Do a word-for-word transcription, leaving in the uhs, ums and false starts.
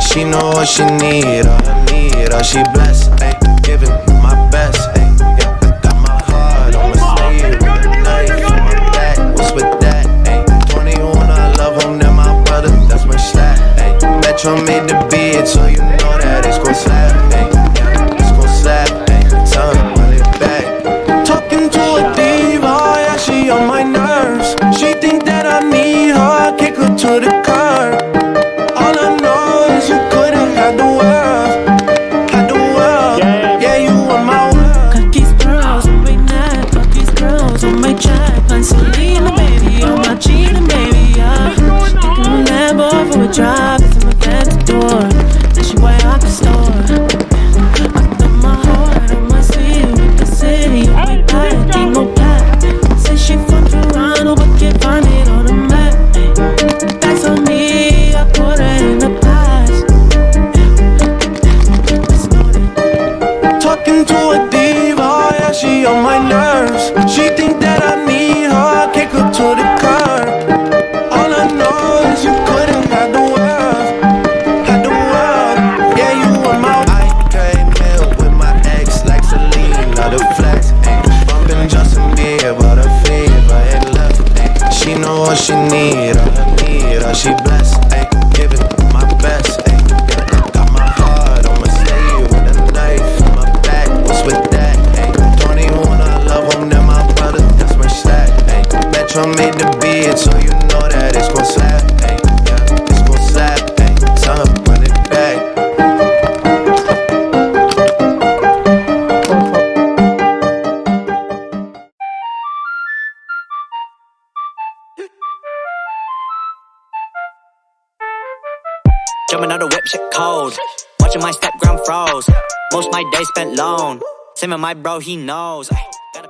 She know what she need, all I need, all she blessed, ayy. Giving my best, ayy. Yeah, I got my heart on my sleeve with a knife on my back. What's with that, ayy? twenty-one, I love him, they're my brother, that's my slap, ayy. Metro made the beat, so you know that it's gon' slap, ayy. Yeah, it's gon' slap, ayy. Tell him run it back. Talking to a diva, yeah, she on my nerves. She think that I need her, kick her to the curb. All I know is you couldn't have the world, had the world. Yeah, you were my world. Got these girls on my neck, got these girls on my check. Like Selena, baby, on my cheating, baby, yeah. She thinking I'm Lambo for a drive, it's in my fancy door. Then she way out the store. I got my heart on my sleeve with the city on my back, ain't no cap. Say she from Toronto, but can't find it on the map. That's on me, I put her in the past. Talking to a diva, yeah, she on my nerves. She think that I need her, kick her to the curb. All I know is you couldn't have the world, had the world. Yeah, you were my. I trade meal with my ex like Selena, the flex. Ayy, bumping Justin Bieber, the fever ain't left. Ayy, she know what she need, all I need, all she blessed. Ayy, giving my best. Ayy, yeah, got my heart on my sleeve with a knife in my back. What's with that? Ayy, twenty-one, I love him, they're my brother, that's my slap. Ayy, Metro made the beat, so you know that it's gon' slap. Ayy, yeah, it's gon' slap. Ayy, tell him run it back. Jumping out the whip, shit cold. Watching my step ground froze. Most my days spent alone. Same with my bro, he knows. Ay, gotta